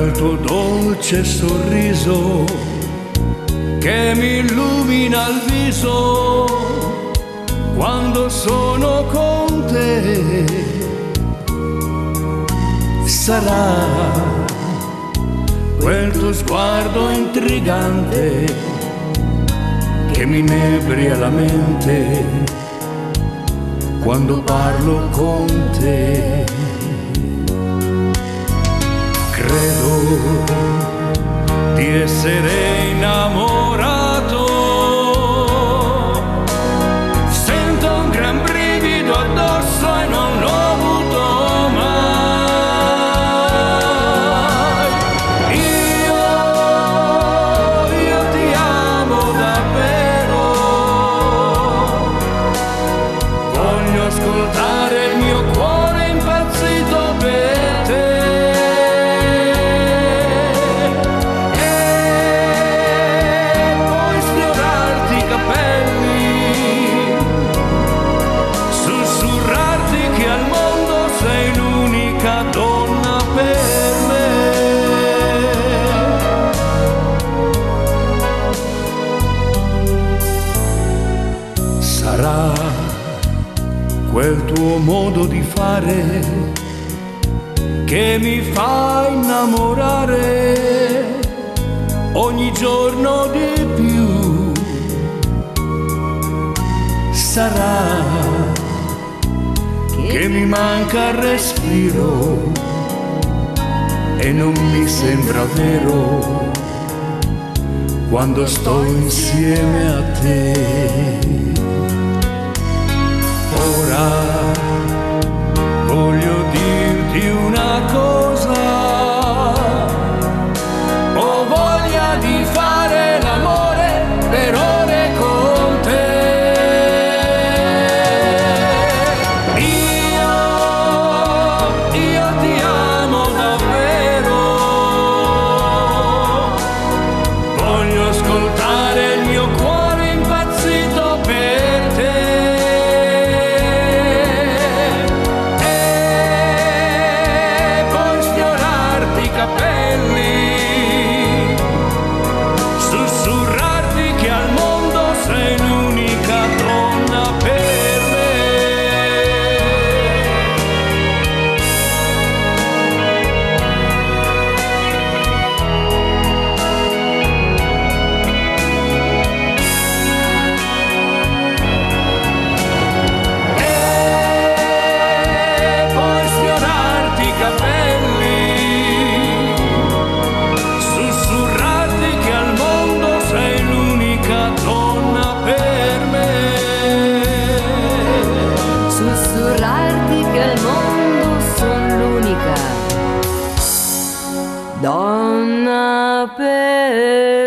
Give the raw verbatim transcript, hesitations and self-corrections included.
quel tuo dolce sorriso che mi illumina il viso quando sono con te. Sarà quel tuo sguardo intrigante che mi inebria la mente quando parlo con te. Credo di essere innamorato, sento un gran brivido addosso e non l'ho avuto mai. Io, io ti amo davvero, voglio ascoltare il mio cuore impazzito per te. Donna per me, sarà quel tuo modo di fare che mi fa innamorare ogni giorno di più. Sarà che mi manca il respiro e non mi sembra vero quando sto insieme a te. Ora voglio dirti una cosa, ho voglia di fare l'amore per ore con te. Ascoltare il mio cuore impazzito per te e poi sfiorarti i capelli, sussurrarti che al mondo sei l'unica donna per me. Sussurrarti che al mondo sono l'unica donna per